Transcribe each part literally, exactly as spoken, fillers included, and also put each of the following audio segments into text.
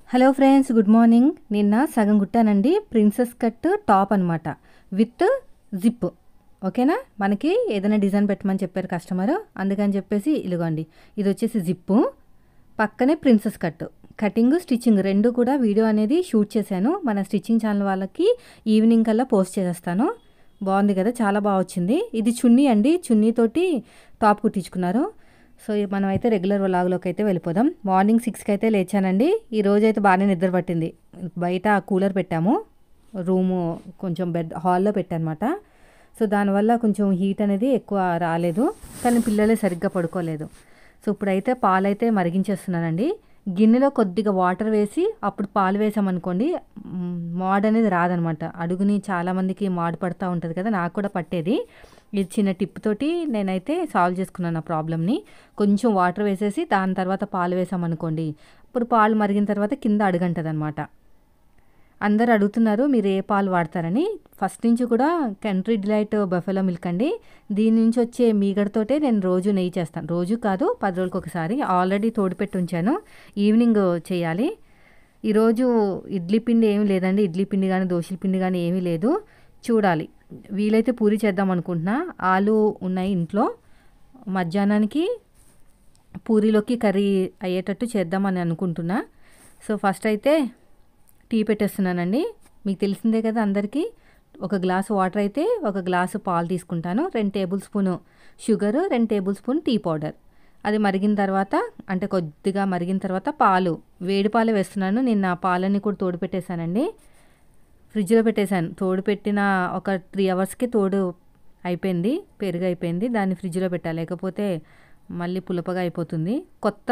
Hello friends, good morning. నిన్న సగం కుట్టానండి. ప్రిన్సెస్ కట్ టాప్ అనమాట, విత్ జిప్. ఓకేనా, మనకి ఏదైనా డిజైన్ పెట్టమని చెప్పారు కస్టమర్, అందుకని చెప్పేసి ఇదిగోండి, ఇది వచ్చేసి జిప్పు, పక్కనే ప్రిన్సెస్ కట్. కటింగ్ స్టిచ్చింగ్ రెండు కూడా వీడియో అనేది షూట్ చేశాను. మన స్టిచ్చింగ్ ఛానల్ వాళ్ళకి ఈవినింగ్ కల్లా పోస్ట్ చేసేస్తాను. బాగుంది కదా, చాలా బాగా వచ్చింది. ఇది చున్నీ అండి, చున్నీతోటి టాప్ కుట్టించుకున్నారు. సో మనం అయితే రెగ్యులర్ వ్లాగ్లోకి అయితే వెళ్ళిపోదాం. మార్నింగ్ సిక్స్కి అయితే లేచానండి. ఈ రోజు అయితే బాగానే నిద్ర పట్టింది. బయట కూలర్ పెట్టాము, రూము కొంచెం బెడ్ హాల్లో పెట్టానమాట. సో దానివల్ల కొంచెం హీట్ అనేది ఎక్కువ రాలేదు, కానీ పిల్లలే సరిగ్గా పడుకోలేదు. సో ఇప్పుడైతే పాలైతే మరిగించేస్తున్నానండి. గిన్నెలో కొద్దిగా వాటర్ వేసి అప్పుడు పాలు వేసామనుకోండి, మాడ్ అనేది రాదనమాట. అడుగుని చాలామందికి మాడు పడుతూ ఉంటుంది కదా, నాకు కూడా పట్టేది. ఇది చిన్న టిప్ తోటి నేనైతే సాల్వ్ చేసుకున్నాను ఆ ప్రాబ్లమ్ని. కొంచెం వాటర్ వేసేసి దాని తర్వాత పాలు వేసామనుకోండి, ఇప్పుడు పాలు మరిగిన తర్వాత కింద అడుగంటది అనమాట. అందరు అడుగుతున్నారు మీరు ఏ పాలు వాడతారని. ఫస్ట్ నుంచి కూడా కంట్రీ డిలైట్ బఫెలో మిల్క్ అండి. దీని నుంచి వచ్చే మీగడతోటే నేను రోజు నెయ్యి చేస్తాను. రోజు కాదు, పది రోజులకు ఒకసారి. ఆల్రెడీ తోడుపెట్టి ఉంచాను, ఈవినింగ్ చేయాలి. ఈరోజు ఇడ్లీ పిండి ఏమీ లేదండి, ఇడ్లీ పిండి కానీ దోశల పిండి కానీ ఏమీ లేదు. చూడాలి, వీలైతే పూరి చేద్దాం అనుకుంటున్నా. ఆలు ఉన్నాయి ఇంట్లో, మధ్యాహ్నానికి పూరీలోకి కర్రీ అయ్యేటట్టు చేద్దామని అనుకుంటున్నా. సో ఫస్ట్ అయితే టీ పెట్టేస్తున్నానండి. మీకు తెలిసిందే కదా అందరికీ. ఒక గ్లాసు వాటర్ అయితే ఒక గ్లాసు పాలు తీసుకుంటాను. రెండు టేబుల్ స్పూను షుగరు, రెండు టేబుల్ స్పూన్ టీ పౌడర్. అది మరిగిన తర్వాత, అంటే కొద్దిగా మరిగిన తర్వాత పాలు, వేడి పాలు వేస్తున్నాను. నిన్న పాలన్నీ కూడా తోడు పెట్టేశానండి, ఫ్రిడ్జ్లో పెట్టేశాను. తోడు పెట్టిన ఒక త్రీ అవర్స్కి తోడు అయిపోయింది, పెరుగు అయిపోయింది. దాన్ని ఫ్రిడ్జ్లో పెట్టాలి, లేకపోతే మళ్ళీ పులపగా అయిపోతుంది. కొత్త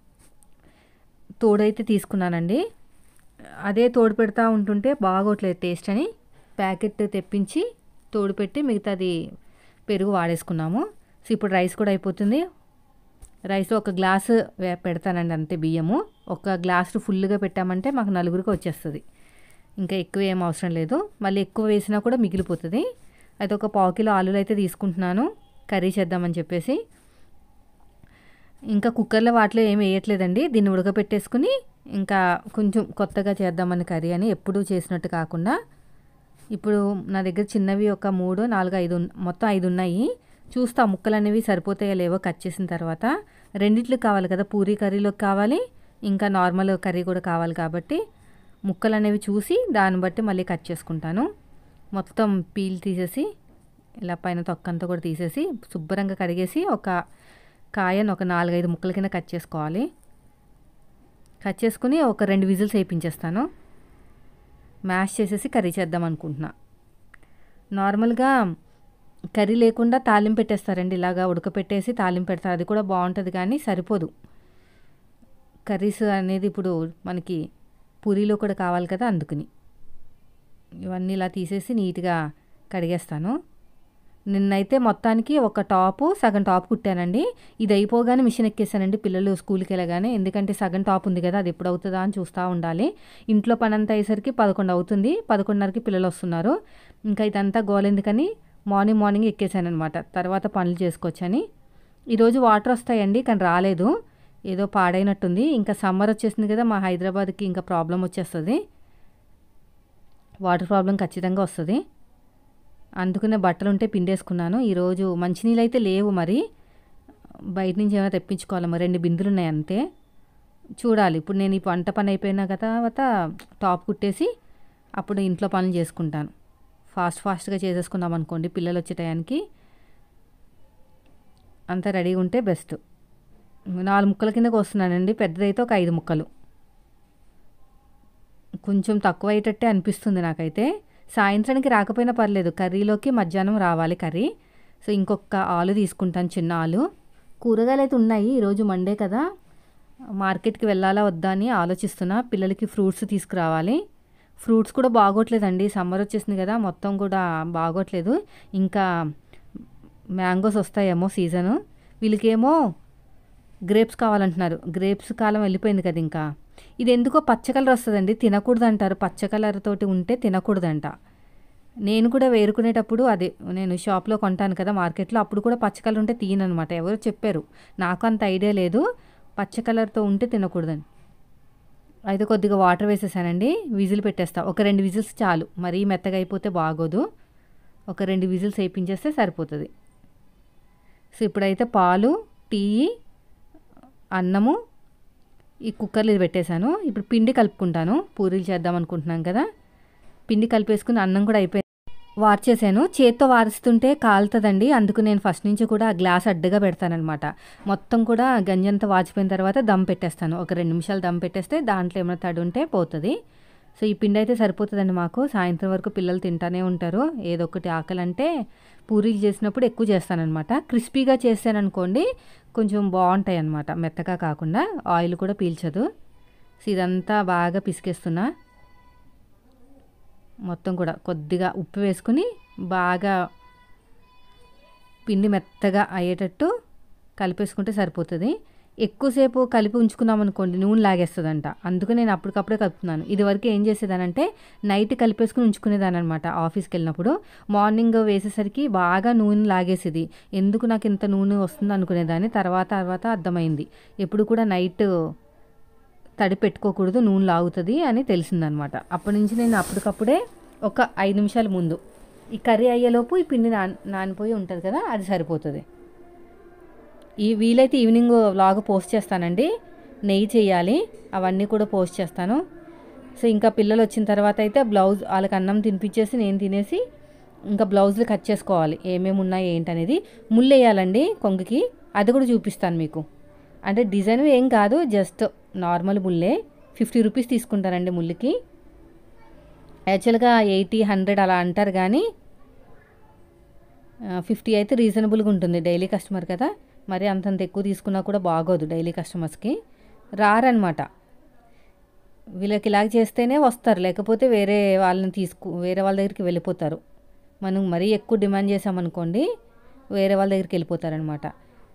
తోడైతే తీసుకున్నానండి. అదే తోడు పెడతా ఉంటుంటే బాగోట్లేదు టేస్ట్ అని ప్యాకెట్ తెప్పించి తోడు పెట్టి మిగతాది పెరుగు వాడేసుకున్నాము. సో ఇప్పుడు రైస్ కూడా అయిపోతుంది. రైస్ ఒక గ్లాసు పెడతానండి అంతే, బియ్యము ఒక గ్లాసు ఫుల్గా పెట్టామంటే మాకు నలుగురికి వచ్చేస్తుంది. ఇంకా ఎక్కువ ఏం అవసరం లేదు, మళ్ళీ ఎక్కువ వేసినా కూడా మిగిలిపోతుంది. అయితే ఒక పావు కిలో ఆలులు అయితే తీసుకుంటున్నాను కర్రీ చేద్దామని చెప్పేసి. ఇంకా కుక్కర్లో వాటిలో ఏమి వేయట్లేదండి, దీన్ని ఉడకపెట్టేసుకుని ఇంకా కొంచెం కొత్తగా చేద్దామని కర్రీ అని, ఎప్పుడూ చేసినట్టు కాకుండా. ఇప్పుడు నా దగ్గర చిన్నవి ఒక మూడు నాలుగు ఐదు మొత్తం ఐదు ఉన్నాయి. చూస్తా ముక్కలు అనేవి సరిపోతాయో లేవో కట్ చేసిన తర్వాత. రెండిట్లకు కావాలి కదా, పూరీ కర్రీలోకి కావాలి, ఇంకా నార్మల్ కర్రీ కూడా కావాలి కాబట్టి ముక్కలు అనేవి చూసి దాన్ని బట్టి మళ్ళీ కట్ చేసుకుంటాను. మొత్తం పీల్ తీసేసి ఇలా పైన తొక్కంతా కూడా తీసేసి శుభ్రంగా కడిగేసి ఒక కాయను ఒక నాలుగైదు ముక్కల కింద కట్ చేసుకోవాలి. కట్ చేసుకుని ఒక రెండు విజిల్స్ వేయించేస్తాను. మ్యాష్ చేసేసి కర్రీ చేద్దాం అనుకుంటున్నా. నార్మల్గా కర్రీ లేకుండా తాలింపు పెట్టేస్తారండి, ఇలాగా ఉడకపెట్టేసి తాలింపు పెడతారు. అది కూడా బాగుంటుంది, కానీ సరిపోదు. కర్రీస్ అనేది ఇప్పుడు మనకి పూరీలో కూడా కావాలి కదా, అందుకని ఇవన్నీ ఇలా తీసేసి నీట్గా కడిగేస్తాను. నిన్నైతే మొత్తానికి ఒక టాపు సగం టాప్ కుట్టానండి. ఇది అయిపోగానే మిషన్ ఎక్కేసానండి పిల్లలు స్కూల్కి వెళ్ళగానే, ఎందుకంటే సగం టాప్ ఉంది కదా, అది ఎప్పుడు అవుతుందా అని చూస్తూ ఉండాలి. ఇంట్లో పని అంతా అయ్యేసరికి పదకొండు అవుతుంది, పదకొండున్నరకి పిల్లలు వస్తున్నారు. ఇంకా ఇదంతా గోలెందుకని మార్నింగ్ మార్నింగ్ ఎక్కేసాను అనమాట, తర్వాత పనులు చేసుకోవచ్చని. ఈరోజు వాటర్ వస్తాయండి, కానీ రాలేదు, ఏదో పాడైనట్టుంది. ఇంకా సమ్మర్ వచ్చేసింది కదా, మా హైదరాబాద్కి ఇంకా ప్రాబ్లం వచ్చేస్తుంది, వాటర్ ప్రాబ్లం ఖచ్చితంగా వస్తుంది. అందుకనే బట్టలు ఉంటే పిండేసుకున్నాను. ఈరోజు మంచినీళ్ళు అయితే లేవు, మరి బయట నుంచి ఏమైనా తెప్పించుకోవాలి. మరి రెండు బిందులు ఉన్నాయి అంతే. చూడాలి, ఇప్పుడు నేను ఈ వంట పని అయిపోయిన తర్వాత టాప్ కుట్టేసి అప్పుడు ఇంట్లో పనులు చేసుకుంటాను. ఫాస్ట్ ఫాస్ట్గా చేసేసుకున్నాం అనుకోండి, పిల్లలు వచ్చే టయానికి అంతా రెడీగా ఉంటే బెస్ట్. నాలుగు ముక్కల కిందకు వస్తున్నానండి, పెద్దదైతే ఒక ఐదు ముక్కలు. కొంచెం తక్కువ అయ్యేటట్టే అనిపిస్తుంది నాకైతే. సాయంత్రానికి రాకపోయినా పర్లేదు, కర్రీలోకి మధ్యాహ్నం రావాలి కర్రీ. సో ఇంకొక ఆలు తీసుకుంటాను, చిన్న ఆలు. కూరగాయలు అయితే ఉన్నాయి, ఈరోజు మండే కదా, మార్కెట్కి వెళ్ళాలా వద్దా అని ఆలోచిస్తున్నా. పిల్లలకి ఫ్రూట్స్ తీసుకురావాలి. ఫ్రూట్స్ కూడా బాగోట్లేదండి, సమ్మర్ వచ్చేసింది కదా, మొత్తం కూడా బాగోట్లేదు. ఇంకా మ్యాంగోస్ వస్తాయేమో సీజను. వీళ్ళకేమో గ్రేప్స్ కావాలంటున్నారు. గ్రేప్స్ కాలం వెళ్ళిపోయింది కదా ఇంకా. ఇది ఎందుకో పచ్చ కలర్ వస్తుందండి, తినకూడదు అంటారు. పచ్చ కలర్ తోటి ఉంటే తినకూడదంట. నేను కూడా వేరుకునేటప్పుడు అదే నేను షాప్లో కొంటాను కదా మార్కెట్లో, అప్పుడు కూడా పచ్చ కలర్ ఉంటే తీయనమాట. ఎవరో చెప్పారు, నాకు అంత ఐడియా లేదు, పచ్చ కలర్తో ఉంటే తినకూడదని. అయితే కొద్దిగా వాటర్ వేసేసానండి. విజిల్ పెట్టేస్తా. ఒక రెండు విజిల్స్ చాలు. మరీ మెత్తగా అయిపోతే బాగోదు. ఒక రెండు విజిల్స్ వేయించేస్తే సరిపోతుంది. సో ఇప్పుడైతే పాలు, టీ, అన్నము ఈ కుక్కర్లో ఇది పెట్టేశాను. ఇప్పుడు పిండి కలుపుకుంటాను. పూరీలు చేద్దాం అనుకుంటున్నాం కదా. పిండి కలిపేసుకుని అన్నం కూడా అయిపోయింది. వార్చేసాను. చేత్తో వారుస్తుంటే కాలుతుందండి. అందుకు నేను ఫస్ట్ నుంచి కూడా ఆ గ్లాస్ అడ్డుగా పెడతానమాట. మొత్తం కూడా గంజంతా వాచిపోయిన తర్వాత దమ్ పెట్టేస్తాను. ఒక రెండు నిమిషాలు దమ్ పెట్టేస్తే దాంట్లో ఏమైనా తడి ఉంటే పోతుంది. సో ఈ పిండి అయితే సరిపోతుందండి మాకు. సాయంత్రం వరకు పిల్లలు తింటానే ఉంటారు. ఏదో ఒకటి ఆకలి అంటే పూరీలు చేసినప్పుడు ఎక్కువ చేస్తానన్నమాట. క్రిస్పీగా చేస్తాననుకోండి కొంచెం బాగుంటాయి అన్నమాట, మెత్తగా కాకుండా. ఆయిల్ కూడా పీల్చదు. సో ఇదంతా బాగా పిసికేస్తున్నా. మొత్తం కూడా కొద్దిగా ఉప్పు వేసుకుని బాగా పిండి మెత్తగా అయ్యేటట్టు కలిపేసుకుంటే సరిపోతుంది. ఎక్కువసేపు కలిపి ఉంచుకున్నాం అనుకోండి నూనె లాగేస్తుందంట. అందుకు నేను అప్పటికప్పుడే కలుపుతున్నాను. ఇదివరకు ఏం చేసేదానంటే నైట్ కలిపేసుకుని ఉంచుకునేదాని అనమాట. ఆఫీస్కి వెళ్ళినప్పుడు మార్నింగ్ వేసేసరికి బాగా నూనె లాగేసేది. ఎందుకు నాకు ఇంత నూనె వస్తుంది అనుకునేదాన్ని. తర్వాత తర్వాత అర్థమైంది ఎప్పుడు కూడా నైట్ తడి పెట్టుకోకూడదు, నూనె లాగుతుంది అని తెలిసిందనమాట. అప్పటి నుంచి నేను అప్పటికప్పుడే ఒక ఐదు నిమిషాల ముందు ఈ కర్రీ అయ్యేలోపు ఈ పిండి నాన్ నానిపోయి ఉంటుంది కదా, అది సరిపోతుంది. ఈ వీలైతే ఈవినింగ్ వ్లాగ్ పోస్ట్ చేస్తానండి. నెయ్యి చేయాలి, అవన్నీ కూడా పోస్ట్ చేస్తాను. సో ఇంకా పిల్లలు వచ్చిన తర్వాత అయితే బ్లౌజ్ వాళ్ళకి అన్నం తినిపించేసి నేను తినేసి ఇంకా బ్లౌజులు కట్ చేసుకోవాలి. ఏమేమి ఉన్నాయి ఏంటనేది. ముళ్ళు వేయాలండి కొంగుకి, అది కూడా చూపిస్తాను మీకు. అంటే డిజైన్ ఏం కాదు, జస్ట్ నార్మల్ ముల్లే. ఫిఫ్టీ రూపీస్ తీసుకుంటారండి ముళ్ళుకి. యాక్చువల్గా ఎయిటీ హండ్రెడ్ అలా అంటారు కానీ ఫిఫ్టీ అయితే రీజనబుల్గా ఉంటుంది. డైలీ కస్టమర్ కదా, మరి అంతంత ఎక్కువ తీసుకున్నా కూడా బాగోదు. డైలీ కస్టమర్స్కి రారనమాట. వీళ్ళకి ఇలాగ చేస్తేనే వస్తారు, లేకపోతే వేరే వాళ్ళని తీసుకు వేరే వాళ్ళ దగ్గరికి వెళ్ళిపోతారు. మనం మరీ ఎక్కువ డిమాండ్ చేసామనుకోండి వేరే వాళ్ళ దగ్గరికి వెళ్ళిపోతారనమాట.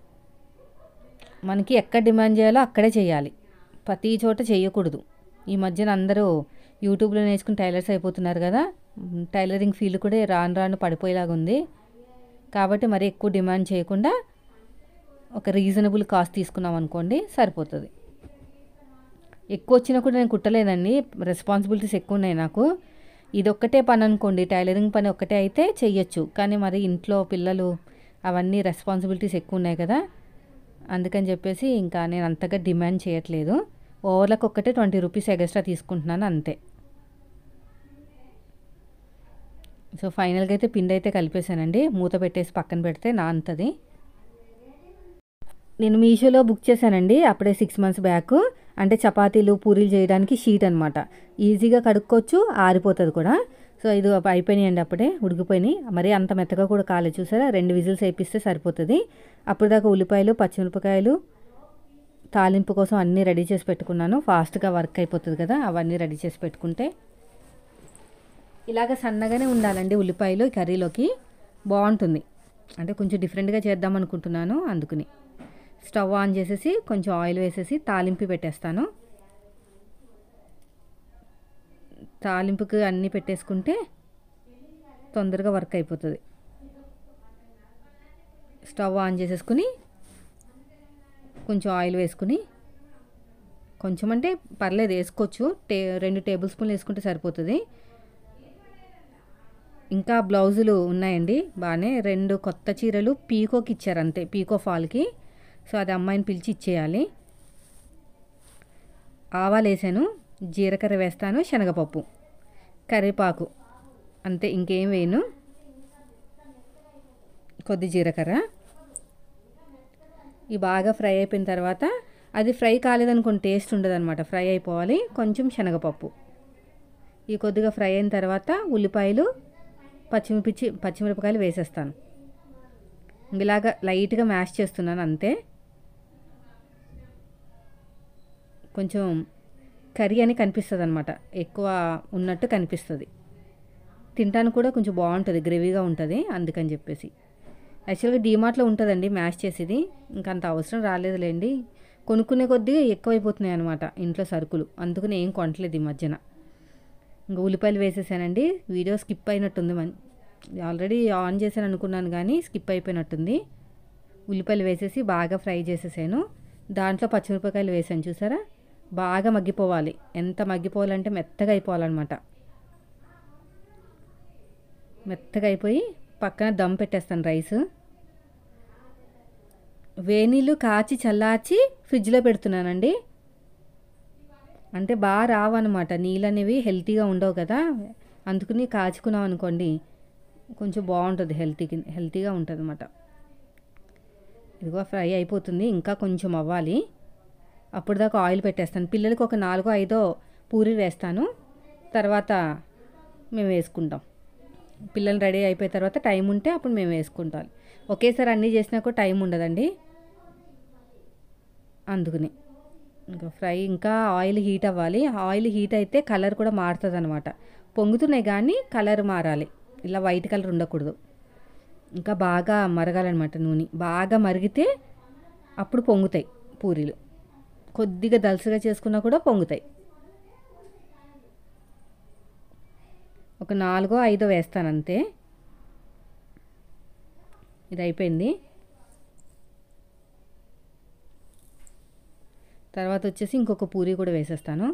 మనకి ఎక్కడ డిమాండ్ చేయాలో అక్కడే చేయాలి, ప్రతి చోట చేయకూడదు. ఈ మధ్యన అందరూ యూట్యూబ్లో నేర్చుకుని టైలర్స్ అయిపోతున్నారు కదా. టైలరింగ్ ఫీల్డ్ కూడా రాను రాను పడిపోయేలాగా ఉంది. కాబట్టి మరి ఎక్కువ డిమాండ్ చేయకుండా ఒక రీజనబుల్ కాస్ట్ తీసుకున్నాం అనుకోండి సరిపోతుంది. ఎక్కువ వచ్చినా కూడా నేను కుట్టలేదండి, రెస్పాన్సిబిలిటీస్ ఎక్కువ ఉన్నాయి నాకు. ఇది ఒక్కటే పని అనుకోండి, టైలరింగ్ పని ఒక్కటే అయితే చెయ్యొచ్చు. కానీ మరి ఇంట్లో పిల్లలు అవన్నీ రెస్పాన్సిబిలిటీస్ ఎక్కువ ఉన్నాయి కదా, అందుకని చెప్పేసి ఇంకా నేను అంతగా డిమాండ్ చేయట్లేదు. ఓవర్లకు ఒక్కటే ట్వంటీ రూపీస్ ఎక్స్ట్రా తీసుకుంటున్నాను అంతే. సో ఫైనల్గా అయితే పిండి అయితే కలిపేశానండి. మూత పెట్టేసి పక్కన పెడితే నానుతుంది. నేను మీషోలో బుక్ చేశానండి అప్పుడే సిక్స్ మంత్స్ బ్యాక్. అంటే చపాతీలు పూరీలు చేయడానికి షీట్ అనమాట. ఈజీగా కడుక్కోవచ్చు, ఆరిపోతుంది కూడా. సో ఇది అయిపోయినాయండి, అప్పుడే ఉడికిపోయినాయి. మరి అంత మెత్తగా కూడా కాలేదు, చూసారా. రెండు విజిల్స్ వేపిస్తే సరిపోతుంది. అప్పుడు దాకా ఉల్లిపాయలు, పచ్చిమిరపకాయలు, తాలింపు కోసం అన్నీ రెడీ చేసి పెట్టుకున్నాను. ఫాస్ట్గా వర్క్ అయిపోతుంది కదా, అవన్నీ రెడీ చేసి పెట్టుకుంటే. ఇలాగ సన్నగానే ఉండాలండి ఉల్లిపాయలు కర్రీలోకి, బాగుంటుంది. అంటే కొంచెం డిఫరెంట్గా చేద్దాం అనుకుంటున్నాను, అందుకని. స్టవ్ ఆన్ చేసేసి కొంచెం ఆయిల్ వేసేసి తాలింపు పెట్టేస్తాను. తాలింపుకి అన్నీ పెట్టేసుకుంటే తొందరగా వర్క్ అయిపోతుంది. స్టవ్ ఆన్ చేసేసుకుని కొంచెం ఆయిల్ వేసుకుని, కొంచెం అంటే పర్లేదు వేసుకోవచ్చు, టే రెండు టేబుల్ స్పూన్లు వేసుకుంటే సరిపోతుంది. ఇంకా బ్లౌజులు ఉన్నాయండి బాగానే. రెండు కొత్త చీరలు పీకోకి ఇచ్చారు అంతే, పీకో ఫాల్కి. సో అది అమ్మాయిని పిలిచి ఇచ్చేయాలి. ఆవాలు వేసాను, జీలకర్ర వేస్తాను, శనగపప్పు, కరివేపాకు, అంతే, ఇంకేం వేయను. కొద్ది జీలకర్ర. ఇవి బాగా ఫ్రై అయిపోయిన తర్వాత, అది ఫ్రై కాలేదనుకోండి టేస్ట్ ఉండదు అనమాట, ఫ్రై అయిపోవాలి. కొంచెం శనగపప్పు. ఈ కొద్దిగా ఫ్రై అయిన తర్వాత ఉల్లిపాయలు, పచ్చిమిర్చి పచ్చిమిరపకాయలు వేసేస్తాను. ఇలాగా లైట్గా మ్యాష్ చేస్తున్నాను అంతే. కొంచెం కర్రీ అని కనిపిస్తుంది అనమాట, ఎక్కువ ఉన్నట్టు కనిపిస్తుంది. తినడానికి కూడా కొంచెం బాగుంటుంది, గ్రేవీగా ఉంటుంది, అందుకని చెప్పేసి. యాక్చువల్గా డీమార్ట్లో ఉంటుందండి మ్యాష్ చేసేది, ఇంకా అంత అవసరం రాలేదులేండి. కొనుక్కునే కొద్దిగా ఎక్కువైపోతున్నాయి అనమాట ఇంట్లో సరుకులు, అందుకని ఏం కొనట్లేదు ఈ మధ్యన. ఇంకా ఉల్లిపాయలు వేసేసానండి. వీడియో స్కిప్ అయినట్టుంది, మన్ ఆల్రెడీ ఆన్ చేశాను అనుకున్నాను కానీ స్కిప్ అయిపోయినట్టుంది. ఉల్లిపాయలు వేసేసి బాగా ఫ్రై చేసేసాను. దాంట్లో పచ్చిమిరపకాయలు వేసాను, చూసారా. బాగా మగ్గిపోవాలి. ఎంత మగ్గిపోవాలంటే మెత్తగా అయిపోవాలన్నమాట. మెత్తగా అయిపోయి పక్కన దమ్ పెట్టేస్తాను రైస్. వేనీళ్ళు కాచి చల్లార్చి ఫ్రిడ్జ్లో పెడుతున్నానండి. అంటే బాగా రావన్నమాట, నీళ్ళు అనేవి హెల్తీగా ఉండవు కదా, అందుకని కాచుకున్నాం అనుకోండి కొంచెం బాగుంటుంది, హెల్తీకి హెల్తీగా ఉంటుంది అన్నమాట. ఇదిగో ఫ్రై అయిపోతుంది, ఇంకా కొంచెం అవ్వాలి. అప్పుడు దాకా ఆయిల్ పెట్టేస్తాను. పిల్లలకి ఒక నాలుగో ఐదో పూరీలు వేస్తాను, తర్వాత మేము వేసుకుంటాం. పిల్లలు రెడీ అయిపోయిన తర్వాత టైం ఉంటే అప్పుడు మేము వేసుకుంటాం. ఒకేసారి అన్నీ చేసినా కూడా టైం ఉండదండి, అందుకని. ఇంకా ఫ్రై ఇంకా ఆయిల్ హీట్ అవ్వాలి. ఆయిల్ హీట్ అయితే కలర్ కూడా మారుతుంది అనమాట. పొంగుతున్నాయి కానీ కలర్ మారాలి, ఇలా వైట్ కలర్ ఉండకూడదు. ఇంకా బాగా మరగాలన్నమాట నూనె. బాగా మరిగితే అప్పుడు పొంగుతాయి పూరీలు. కొద్దిగా దలసగా చేసుకున్నా కూడా పొంగుతాయి. ఒక నాలుగో ఐదో వేస్తాను అంతే. ఇది అయిపోయింది. తర్వాత వచ్చేసి ఇంకొక పూరి కూడా వేసేస్తాను.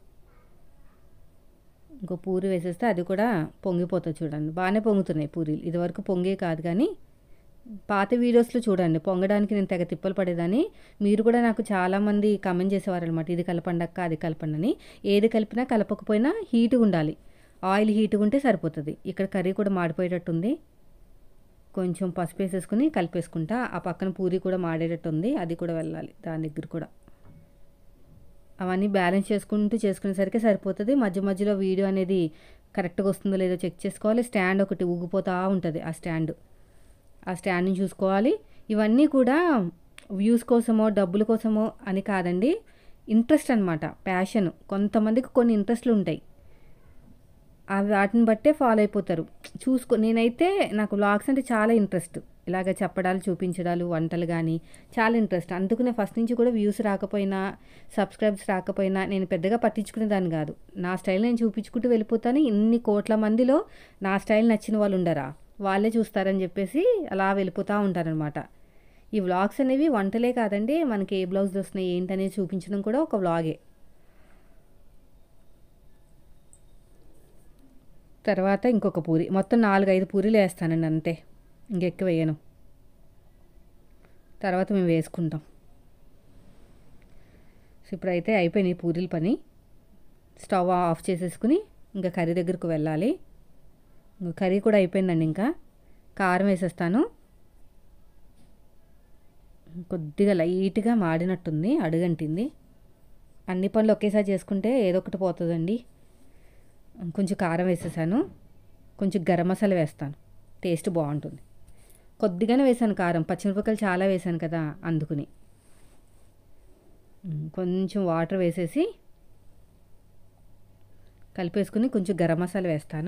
ఇంకో పూరి వేసేస్తే అది కూడా పొంగిపోతుంది. చూడండి బాగానే పొంగుతున్నాయి పూరీలు. ఇదివరకు పొంగే కాదు కానీ పాత వీడియోస్లో చూడండి పొంగడానికి నేను తెగ తిప్పలు పడేదాన్ని. మీరు కూడా నాకు చాలామంది కమెంట్ చేసేవారు అనమాట, ఇది కలపండక్క అది కలపండి అని. ఏది కలిపినా కలపకపోయినా హీట్గా ఉండాలి, ఆయిల్ హీట్గా ఉంటే సరిపోతుంది. ఇక్కడ కర్రీ కూడా మాడిపోయేటట్టుంది, కొంచెం పసుపు వేసేసుకుని కలిపేసుకుంటా. ఆ పక్కన పూరి కూడా మాడేటట్టు ఉంది, అది కూడా వెళ్ళాలి దాని దగ్గర కూడా. అవన్నీ బ్యాలెన్స్ చేసుకుంటూ చేసుకునేసరికి సరిపోతుంది. మధ్య మధ్యలో వీడియో అనేది కరెక్ట్గా వస్తుందో లేదో చెక్ చేసుకోవాలి. స్టాండ్ ఒకటి ఊగిపోతూ ఉంటుంది, ఆ స్టాండ్ ఆ స్టాండ్ని చూసుకోవాలి. ఇవన్నీ కూడా వ్యూస్ కోసమో డబ్బుల కోసమో అని కాదండి, ఇంట్రెస్ట్ అనమాట, ప్యాషన్. కొంతమందికి కొన్ని ఇంట్రెస్ట్లు ఉంటాయి, అవి వాటిని బట్టే ఫాలో అయిపోతారు. చూసుకో నేనైతే నాకు వ్లాగ్స్ అంటే చాలా ఇంట్రెస్ట్, ఇలాగ చెప్పడాలు చూపించడాలు వంటలు కానీ చాలా ఇంట్రెస్ట్. అందుకనే ఫస్ట్ నుంచి కూడా వ్యూస్ రాకపోయినా సబ్స్క్రైబ్స్ రాకపోయినా నేను పెద్దగా పట్టించుకునేదాన్ని కాదు. నా స్టైల్ నేను చూపించుకుంటూ వెళ్ళిపోతాను. ఇన్ని కోట్ల మందిలో నా స్టైల్ నచ్చిన వాళ్ళు ఉండరా, వాళ్ళే చూస్తారని చెప్పేసి అలా వెళ్ళిపోతూ ఉంటారనమాట. ఈ వ్లాగ్స్ అనేవి వంటలే కాదండి, మనకి ఏ బ్లౌజులు వస్తున్నాయి ఏంటనేది చూపించడం కూడా ఒక వ్లాగే. తర్వాత ఇంకొక పూరి, మొత్తం నాలుగైదు పూరీలు వేస్తానండి అంతే, ఇంకెక్కువ వేయను. తర్వాత మేము వేసుకుంటాం. సో ఇప్పుడైతే అయిపోయినాయి పూరీల పని. స్టవ్ ఆఫ్ చేసేసుకుని ఇంకా కర్రీ దగ్గరకు వెళ్ళాలి. కర్రీ కూడా అయిపోయిందండి. ఇంకా కారం వేసేస్తాను. కొద్దిగా లైట్గా మాడినట్టుంది, అడుగంటింది. అన్ని పనులు ఒకేసారి చేసుకుంటే ఏదో ఒకటి పోతుందండి. కొంచెం కారం వేసేసాను, కొంచెం గరం మసాలా వేస్తాను, టేస్ట్ బాగుంటుంది. కొద్దిగానే వేసాను కారం, పచ్చిమిరపకాయలు చాలా వేసాను కదా అందుకుని. కొంచెం వాటర్ వేసేసి కలిపేసుకుని కొంచెం గరం మసాలా వేస్తాను.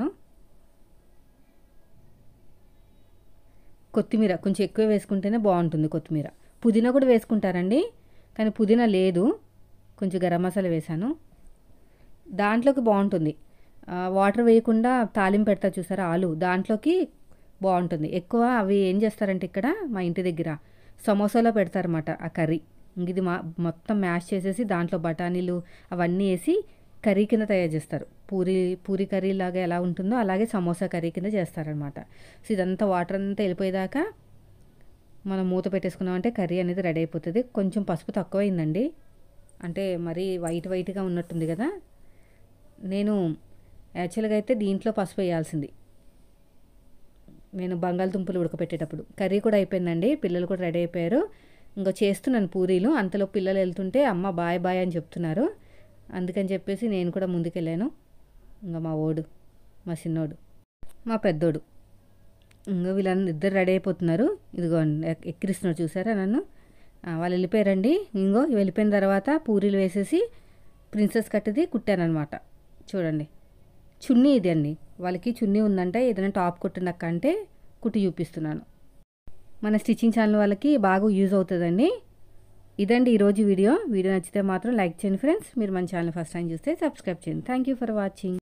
కొత్తిమీర కొంచెం ఎక్కువ వేసుకుంటేనే బాగుంటుంది. కొత్తిమీర, పుదీనా కూడా వేసుకుంటారండి కానీ పుదీనా లేదు. కొంచెం గరం మసాలా వేసాను, దాంట్లోకి బాగుంటుంది. వాటర్ వేయకుండా తాలింపు పెడతా చూసారా ఆలు, దాంట్లోకి బాగుంటుంది. ఎక్కువ అవి ఏం చేస్తారంటే ఇక్కడ మా ఇంటి దగ్గర సమోసాలో పెడతారన్నమాట ఆ కర్రీ. ఇది మా మొత్తం మ్యాష్ చేసేసి దాంట్లో బఠానీలు అవన్నీ వేసి కర్రీ కింద తయారు చేస్తారు. పూరి పూరి కర్రీ లాగా ఎలా ఉంటుందో అలాగే సమోసా కర్రీ కింద చేస్తారనమాట. సో ఇదంతా వాటర్ అంతా వెళ్ళిపోయేదాకా మనం మూత పెట్టేసుకున్నామంటే కర్రీ అనేది రెడీ అయిపోతుంది. కొంచెం పసుపు తక్కువైందండి, అంటే మరీ వైట్ వైట్గా ఉన్నట్టుంది కదా. నేను యాక్చువల్గా అయితే దీంట్లో పసుపు వేయాల్సింది, నేను బంగాళదుంపలు ఉడకపెట్టేటప్పుడు. కర్రీ కూడా అయిపోయిందండి, పిల్లలు కూడా రెడీ అయిపోయారు. ఇంకా చేస్తున్నాను పూరీలు. అంతలో పిల్లలు వెళ్తుంటే అమ్మ బాయ్ బాయ్ అని చెప్తున్నారు, అందుకని చెప్పేసి నేను కూడా ముందుకెళ్ళాను. ఇంకా మా ఓడు, మా చిన్నోడు, మా పెద్దోడు, ఇంకా వీళ్ళందరూ ఇద్దరు రెడీ అయిపోతున్నారు. ఇదిగో ఎక్కిరిస్తున్నారు చూసారా నన్ను. వాళ్ళు వెళ్ళిపోయారండి. ఇంకో వెళ్ళిపోయిన తర్వాత పూరీలు వేసేసి ప్రిన్సెస్ కట్టిది కుట్టానమాట. చూడండి చున్నీ ఇది అండి, వాళ్ళకి చున్నీ ఉందంటే ఏదైనా టాప్ కుట్టినక్క అంటే కుట్టి చూపిస్తున్నాను. మన స్టిచ్చింగ్ ఛానల్ వాళ్ళకి బాగా యూజ్ అవుతుందండి. ఇదండి ఈరోజు వీడియో. వీడియో నచ్చితే మాత్రం లైక్ చేయండి ఫ్రెండ్స్. మీరు మన ఛానల్ ఫస్ట్ టైం చూస్తే సబ్స్క్రైబ్ చేయండి. Thank you for watching.